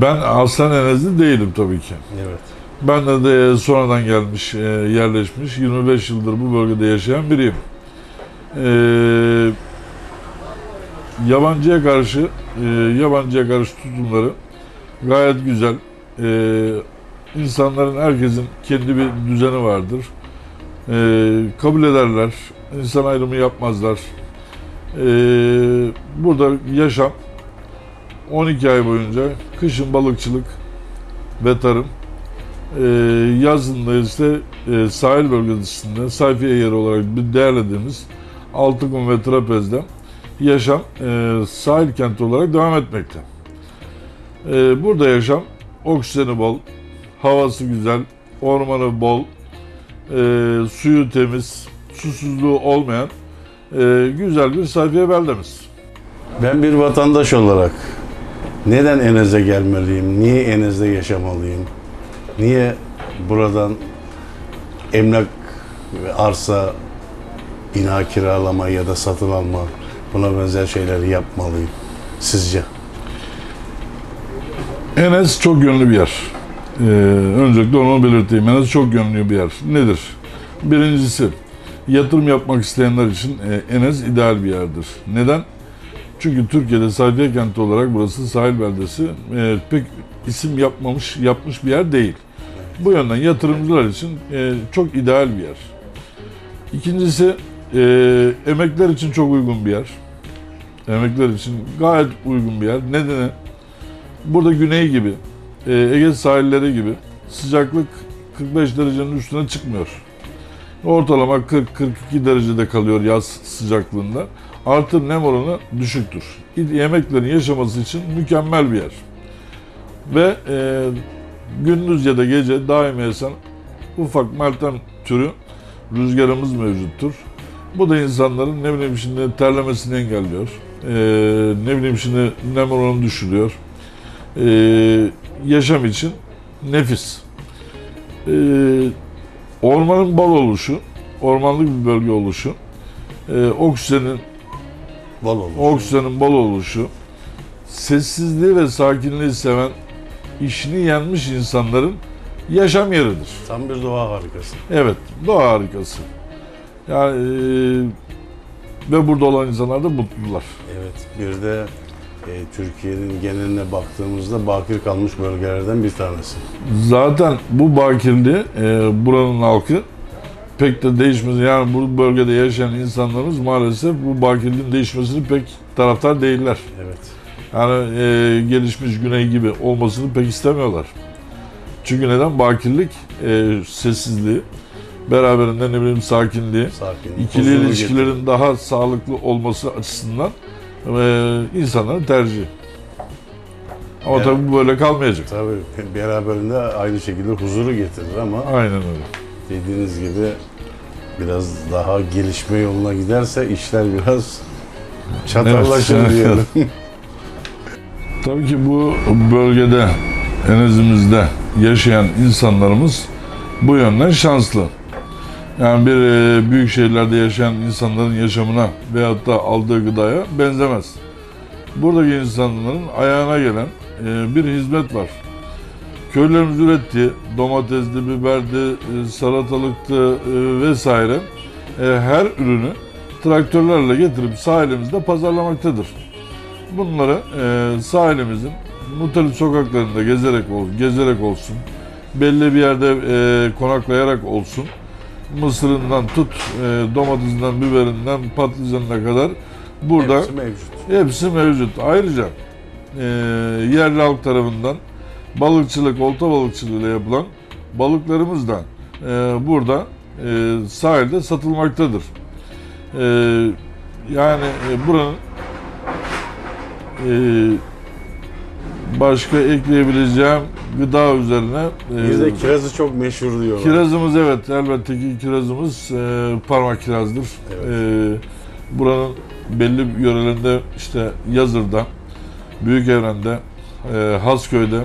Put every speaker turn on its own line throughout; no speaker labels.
Ben aslen Enezli değilim tabii ki.
Evet.
Ben de sonradan gelmiş, yerleşmiş, 25 yıldır bu bölgede yaşayan biriyim. Yabancıya karşı tutumları gayet güzel. İnsanların, herkesin kendi bir düzeni vardır. Kabul ederler, insan ayrımı yapmazlar. Burada yaşam 12 ay boyunca kışın balıkçılık ve tarım, yazın da ise sahil bölgesinde sayfiye yeri olarak bir değerlediğimiz Altıkum ve Trapez'de yaşam sahil kenti olarak devam etmekte. Burada yaşam oksijeni bol, havası güzel, ormanı bol, suyu temiz, susuzluğu olmayan güzel bir sayfiye beldemiz.
Ben bir vatandaş olarak neden Enez'e gelmeliyim? Niye Enez'de yaşamalıyım? Niye buradan emlak ve arsa, bina kiralama ya da satın alma, buna benzer şeyleri yapmalıyım sizce?
Enez çok yönlü bir yer. Öncelikle onu belirteyim. Enez çok yönlü bir yer. Nedir? Birincisi, yatırım yapmak isteyenler için Enez ideal bir yerdir. Neden? Çünkü Türkiye'de sayfiye kenti olarak burası sahil beldesi pek isim yapmış bir yer değil. Bu yönden yatırımcılar için çok ideal bir yer. İkincisi, emekler için çok uygun bir yer. Emekler için gayet uygun bir yer. Nedeni, burada güney gibi, Ege sahilleri gibi sıcaklık 45 derecenin üstüne çıkmıyor. Ortalama 40-42 derecede kalıyor yaz sıcaklığında. Artı nem oranı düşüktür. Yemeklerin yaşaması için mükemmel bir yer. Ve gündüz ya da gece daimi esen ufak meltem türü rüzgarımız mevcuttur. Bu da insanların ne bileyim şimdi terlemesini engelliyor. Ne bileyim şimdi nem oranını düşürüyor. Yaşam için nefis. Ormanın bol oluşu, ormanlık bir bölge oluşu, oksijenin bol oluşu, sessizliği ve sakinliği seven, işini yenmiş insanların yaşam yeridir.
Tam bir doğa harikası.
Evet, doğa harikası. Yani ve burada olan insanlar da mutlular.
Evet, bir de Türkiye'nin geneline baktığımızda bakir kalmış bölgelerden bir tanesi.
Zaten bu bakirliği buranın halkı pek de değişmez. Yani bu bölgede yaşayan insanlarımız maalesef bu bakirliğin değişmesini pek taraftar değiller.
Evet.
Yani gelişmiş güney gibi olmasını pek istemiyorlar. Çünkü neden? Bakirlik sessizliği, beraberinde ne bileyim sakinliği, ikili ilişkilerin daha sağlıklı olması açısından insanların tercihi. Ama
yani,
tabii bu böyle kalmayacak.
Tabii beraberinde aynı şekilde huzuru getirir ama
aynen öyle.
Dediğiniz gibi biraz daha gelişme yoluna giderse işler biraz çatallaşır
evet.
diyelim.
Tabii ki bu bölgede, Enez'imizde yaşayan insanlarımız bu yönden şanslı. Yani bir büyük şehirlerde yaşayan insanların yaşamına veyahut da aldığı gıdaya benzemez. Buradaki insanların ayağına gelen bir hizmet var. Köylerimiz ürettiği domatesli, biberdi, salatalıktı vesaire her ürünü traktörlerle getirip sahilimizde pazarlamaktadır. Bunları sahilimizin muhtelif sokaklarında gezerek olsun, belli bir yerde konaklayarak olsun, mısırından tut, domatesinden, biberinden, patlıcanına kadar burada hepsi mevcut. Ayrıca yerli halk tarafından balıkçılık, olta balıkçılığıyla yapılan balıklarımız da burada sahilde satılmaktadır. Yani buranın başka ekleyebileceğim gıda üzerine
bizde kirazı çok meşhur diyorlar.
Kirazımız, evet, elbette ki kirazımız parmak kirazdır.
Evet.
Buranın belli yörelerinde işte Yazır'da, Büyükevren'de, Hasköy'de,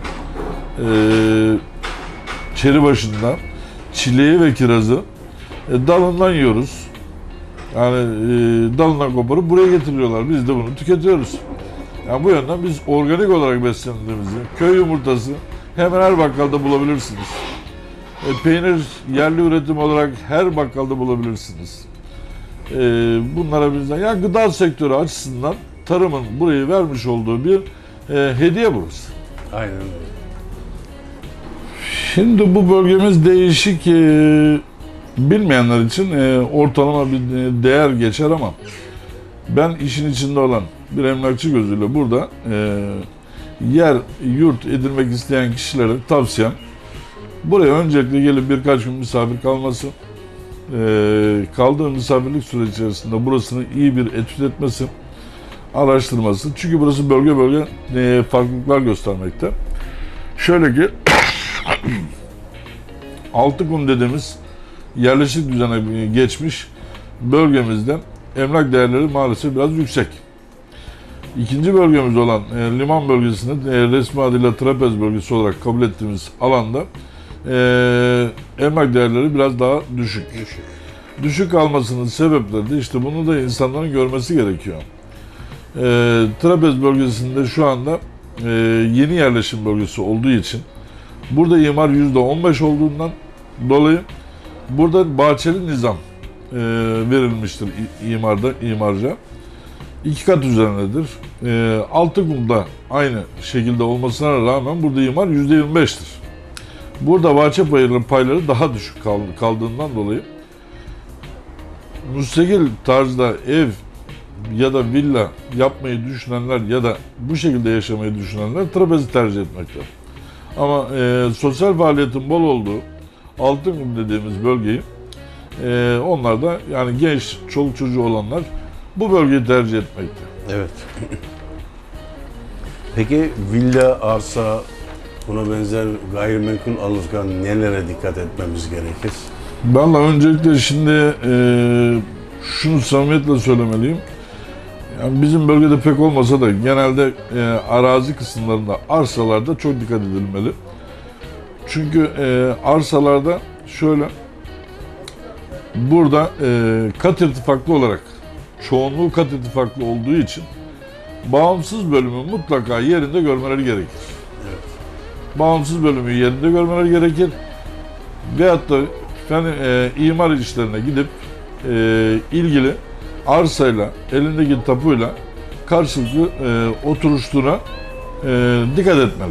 Çeribaşı'nda çileği ve kirazı dalından yiyoruz. Yani dalından koparıp buraya getiriyorlar. Biz de bunu tüketiyoruz. Yani bu yönden biz organik olarak beslendiğimizi, köy yumurtası hemen her bakkalda bulabilirsiniz. Peynir yerli üretim olarak her bakkalda bulabilirsiniz. Bunlara bizden, yani gıda sektörü açısından tarımın burayı vermiş olduğu bir hediye burası.
Aynen öyle.
Şimdi bu bölgemiz değişik, bilmeyenler için ortalama bir değer geçer ama ben işin içinde olan bir emlakçı gözüyle burada yer, yurt edinmek isteyen kişilere tavsiyem buraya öncelikle gelip birkaç gün misafir kalması, kaldığı misafirlik süreci içerisinde burasını iyi bir etüt etmesi, araştırması. Çünkü burası bölge bölge farklılıklar göstermekte. Şöyle ki Altıkum dediğimiz yerleşik düzene geçmiş bölgemizde emlak değerleri maalesef biraz yüksek. İkinci bölgemiz olan liman bölgesinde resmi adıyla trapez bölgesi olarak kabul ettiğimiz alanda emlak değerleri biraz daha düşük. Düşük kalmasının sebepleri de işte bunu da insanların görmesi gerekiyor. Trapez bölgesinde şu anda yeni yerleşim bölgesi olduğu için burada imar %15 olduğundan dolayı burada bahçeli nizam verilmiştir imarca. 2 kat üzerindedir. Altıkum'da aynı şekilde olmasına rağmen burada imar %25'tir. Burada bahçe payları daha düşük kaldığından dolayı müstakil tarzda ev ya da villa yapmayı düşünenler ya da bu şekilde yaşamayı düşünenler trapezi tercih etmekte. Ama sosyal faaliyetin bol olduğu Altıkum dediğimiz bölgeyi onlar da yani genç, çoluk çocuğu olanlar bu bölgeyi tercih etmekte.
Evet. Peki villa, arsa, buna benzer gayrimenkul alırken nelere dikkat etmemiz gerekir?
Vallahi öncelikle şimdi şunu samimiyetle söylemeliyim. Yani bizim bölgede pek olmasa da genelde arazi kısımlarında, arsalarda çok dikkat edilmeli. Çünkü arsalarda şöyle, burada kat irtifaklı olarak, çoğunluğu kat irtifaklı olduğu için bağımsız bölümü mutlaka yerinde görmeleri gerekir.
Evet.
Bağımsız bölümü yerinde görmeleri gerekir. Veyahut da imar işlerine gidip ilgili arsayla, elindeki tapuyla karşılıklı oturuştuğuna dikkat etmeli.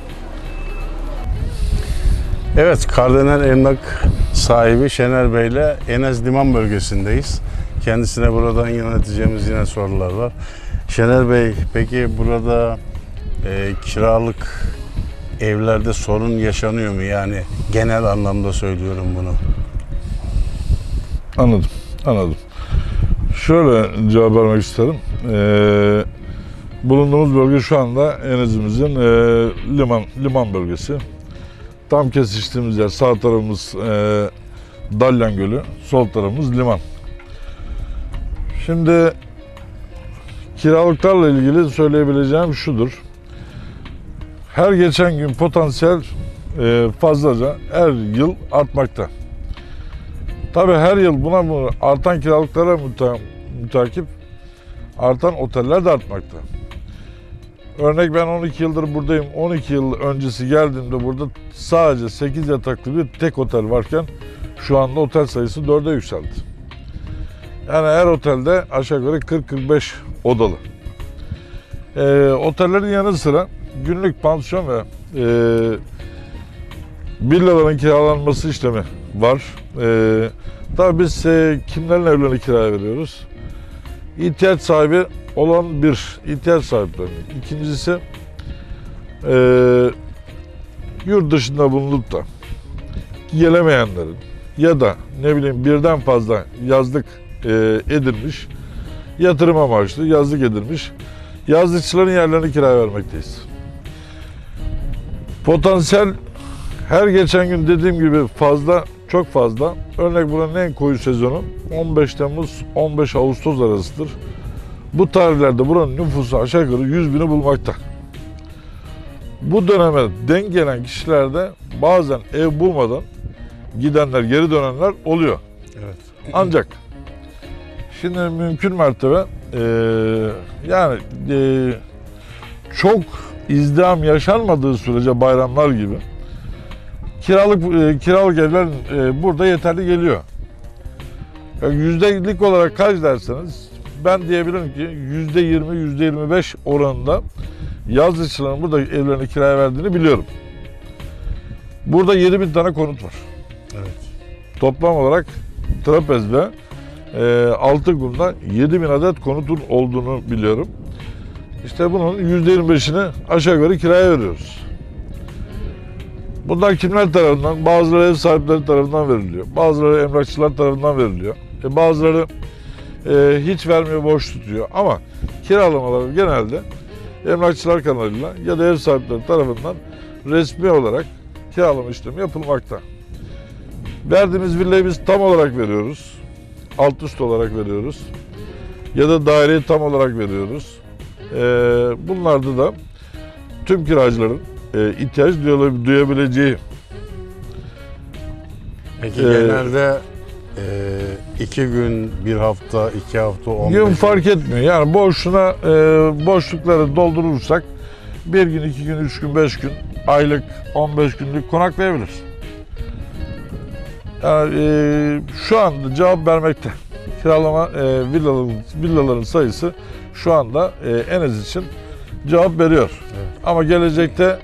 Evet, Kardinal Emlak sahibi Şener Bey ile Enes Liman bölgesindeyiz. Kendisine buradan yöneteceğimiz yine sorular var. Şener Bey, peki burada kiralık evlerde sorun yaşanıyor mu? Yani genel anlamda söylüyorum bunu.
Anladım. Şöyle cevap vermek isterim. Bulunduğumuz bölge şu anda Enes'imizin liman bölgesi. Tam kesiştiğimiz yer, sağ tarafımız Dalyan Gölü, sol tarafımız liman. Şimdi kiralıklarla ilgili söyleyebileceğim şudur. Her geçen gün potansiyel fazlaca her yıl artmakta. Tabii her yıl buna artan kiralıklara mütakip artan oteller de artmakta. Örnek ben 12 yıldır buradayım. 12 yıl öncesi geldiğimde burada sadece 8 yataklı bir tek otel varken şu anda otel sayısı 4'e yükseldi. Yani her otelde aşağı yukarı 40-45 odalı. Otellerin yanı sıra günlük pansiyon ve villaların kiralanması işlemi var. Tabii biz kimlerle evlerini kiraya veriyoruz? İhtiyaç sahibi olan bir ihtiyaç sahipleri. İkincisi yurt dışında bulunup da gelemeyenlerin ya da ne bileyim birden fazla yazlık edilmiş, yatırım amaçlı yazlık edilmiş yazlıkçıların yerlerini kiraya vermekteyiz. Potansiyel her geçen gün dediğim gibi fazla, çok fazla. Örnek buranın en koyu sezonu 15 Temmuz 15 Ağustos arasıdır. Bu tarihlerde buranın nüfusu aşağı yukarı 100 bini bulmakta. Bu döneme denk gelen kişilerde bazen ev bulmadan gidenler, geri dönenler oluyor.
Evet.
Ancak şimdi mümkün mertebe yani çok izdiham yaşanmadığı sürece bayramlar gibi kiralık evler burada yeterli geliyor. Yani yüzdelik olarak kaç derseniz ben diyebilirim ki %20, %25 oranında yazlıkçıların burada evlerini kiraya verdiğini biliyorum. Burada 7.000 tane konut var.
Evet.
Toplam olarak Trapez ve Altıkum'da 7.000 adet konutun olduğunu biliyorum. İşte bunun %25'ini aşağı yukarı kiraya veriyoruz. Bunlar kimler tarafından? Bazıları ev sahipleri tarafından veriliyor. Bazıları emlakçılar tarafından veriliyor. Bazıları hiç vermiyor, boş tutuyor. Ama kiralamalar genelde emlakçılar kanalıyla ya da ev sahipleri tarafından resmi olarak kiralama işlemi yapılmakta. Verdiğimiz villayı biz tam olarak veriyoruz. Alt üst olarak veriyoruz. Ya da daireyi tam olarak veriyoruz. Bunlarda da tüm kiracıların ihtiyaç duyabileceği.
Peki genelde 2 gün, 1 hafta, 2 hafta, 15
gün fark etmiyor. Yani boşlukları doldurursak 1 gün, 2 gün, 3 gün, 5 gün, aylık, 15 günlük konaklayabilir. Yani şu anda cevap vermekte. Kiralama villaların sayısı şu anda Enes için cevap veriyor. Evet. Ama gelecekte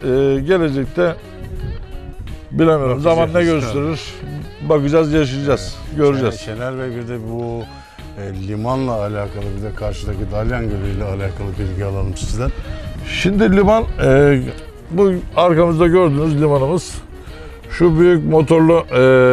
bilemiyorum. Zaman ne gösterir? Bakacağız, yaşayacağız, göreceğiz.
Şener Bey, bir de bu limanla alakalı, bir de karşıdaki Dalyan Gölü ile alakalı bilgi alalım sizden.
Şimdi liman, bu arkamızda gördüğünüz limanımız, şu büyük motorlu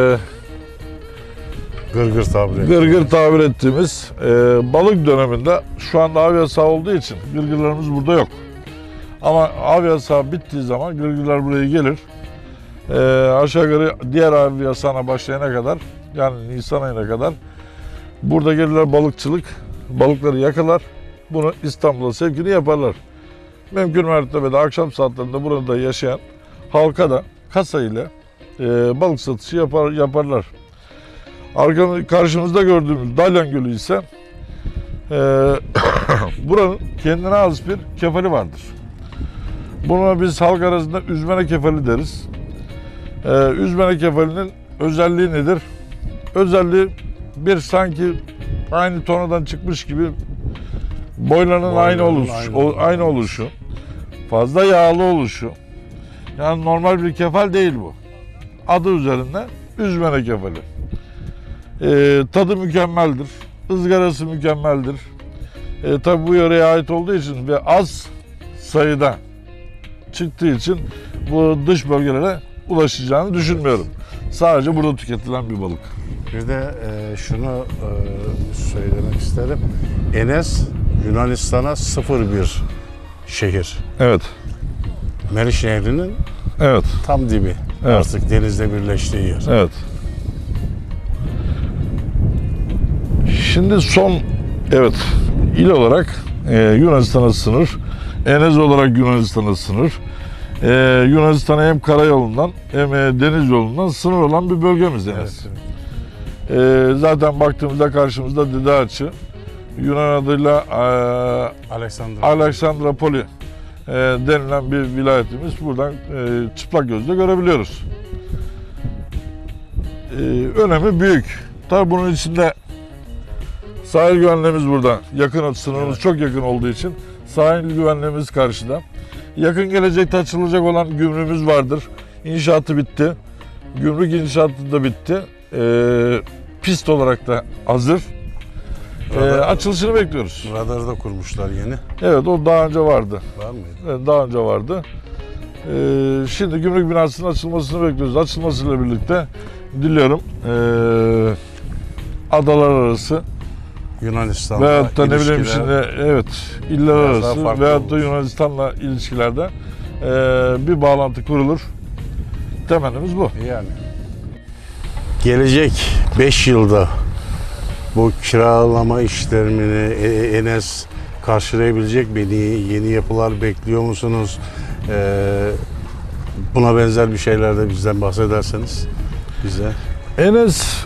gırgır tabir ettiğimiz balık döneminde, şu anda av yasağı olduğu için gırgırlarımız burada yok. Ama av yasağı bittiği zaman gırgırlar buraya gelir. Aşağı yukarı diğer av yasağına başlayana kadar, yani Nisan ayına kadar burada gelirler, balıkları yakalar. Bunu İstanbul'a sevkini yaparlar. Mümkün mertebede akşam saatlerinde burada yaşayan halka da kasa ile balık satışı yaparlar. Karşımızda gördüğümüz Dalyan Gölü ise buranın kendine has bir kefali vardır. Buna biz halk arasında üzmene kefali deriz. Üzmene kefalinin özelliği nedir? Özelliği bir sanki aynı tonadan çıkmış gibi boylarının aynı oluşu, fazla yağlı oluşu. Yani normal bir kefal değil bu. Adı üzerinde üzmene kefali. Tadı mükemmeldir. Izgarası mükemmeldir. Tabi bu yöreye ait olduğu için ve az sayıda çıktığı için bu dış bölgelere ulaşacağını düşünmüyorum. Sadece burada tüketilen bir balık.
Bir de şunu söylemek isterim. Enes Yunanistan'a 0-1 şehir.
Evet.
Meriç Nehri'nin tam dibi.
Evet.
Artık denizle birleştiği yer.
Evet. Şimdi il olarak Yunanistan'a sınır. Enes olarak Yunanistan'a sınır. Yunanistan'a hem karayolundan hem deniz yolundan sınır olan bir bölgemiz Enes. Evet. Zaten baktığımızda karşımızda Didaçı, Yunan adıyla Aleksandropoli denilen bir vilayetimiz. Buradan çıplak gözle görebiliyoruz. Önemi büyük. Tabii bunun içinde sahil güvenliğimiz burada. Sınırımız çok yakın olduğu için sahil güvenliğimiz karşıda. Yakın gelecekte açılacak olan gümrüğümüz vardır. İnşaatı bitti. Gümrük inşaatı da bitti. Pist olarak da hazır. Açılışını bekliyoruz.
Radarı da kurmuşlar yeni.
Evet, o daha önce vardı.
Var mıydı?
Evet, daha önce vardı. Şimdi gümrük binasının açılmasını bekliyoruz. Açılmasıyla birlikte diliyorum adalar arası
Yunanistan'la
veyahut da ne bileyim
ilişkiler,
şimdi iller arası veyahut da Yunanistan'la ilişkilerde bir bağlantı kurulur. Temennimiz bu.
Yani gelecek 5 yılda bu kiralama işlerini Enes karşılayabilecek mi? Yeni yapılar bekliyor musunuz? Buna benzer bir şeyler de bizden bahsederseniz bize.
Enes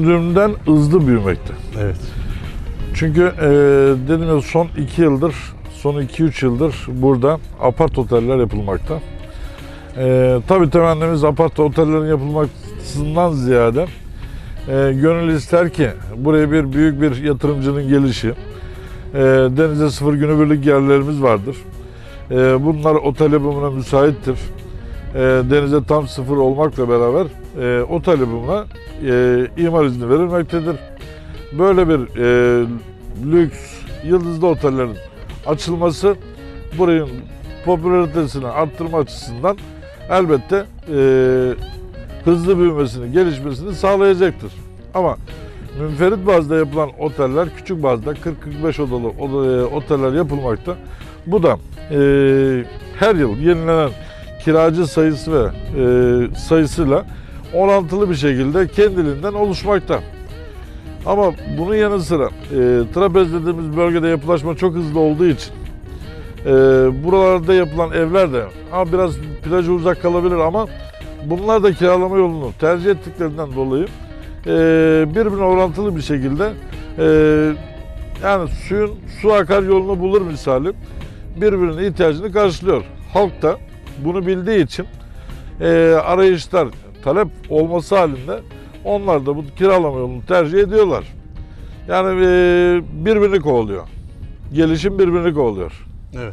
düşündüğümden hızlı büyümekte.
Evet.
Çünkü dedim ya, son 2 yıldır son 2-3 yıldır burada apart oteller yapılmakta. Tabii temennimiz apart otellerin yapılmasından ziyade gönül ister ki buraya büyük bir yatırımcının gelişi, denize sıfır günübirlik yerlerimiz vardır. Bunlar otel yapımına müsaittir. Denize tam sıfır olmakla beraber otel yapımına imar izni verilmektedir. Böyle bir lüks, yıldızlı otellerin açılması burayın popülaritesini arttırma açısından elbette hızlı büyümesini, gelişmesini sağlayacaktır. Ama münferit bazda yapılan oteller, küçük bazda 40-45 odalı oteller yapılmakta. Bu da her yıl yenilenen kiracı sayısı ve sayısıyla orantılı bir şekilde kendiliğinden oluşmakta. Ama bunun yanı sıra trapez dediğimiz bölgede yapılaşma çok hızlı olduğu için buralarda yapılan evler de biraz plaja uzak kalabilir ama bunlar da kiralama yolunu tercih ettiklerinden dolayı birbirine orantılı bir şekilde yani suyun su akar yolunu bulur misali birbirinin ihtiyacını karşılıyor. Halk da bunu bildiği için arayışlar talep olması halinde onlar da bu kiralama yolunu tercih ediyorlar. Yani birbirini kovalıyor. Gelişim birbirini kovalıyor.
Evet.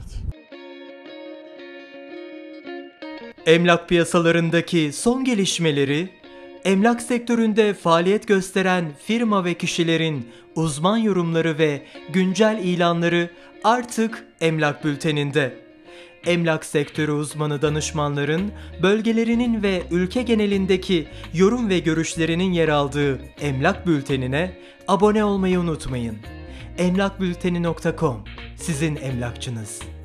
Emlak piyasalarındaki son gelişmeleri, emlak sektöründe faaliyet gösteren firma ve kişilerin uzman yorumları ve güncel ilanları artık Emlak Bülteni'nde. Emlak sektörü uzmanı danışmanların bölgelerinin ve ülke genelindeki yorum ve görüşlerinin yer aldığı Emlak Bülteni'ne abone olmayı unutmayın. emlakbülteni.com sizin emlakçınız.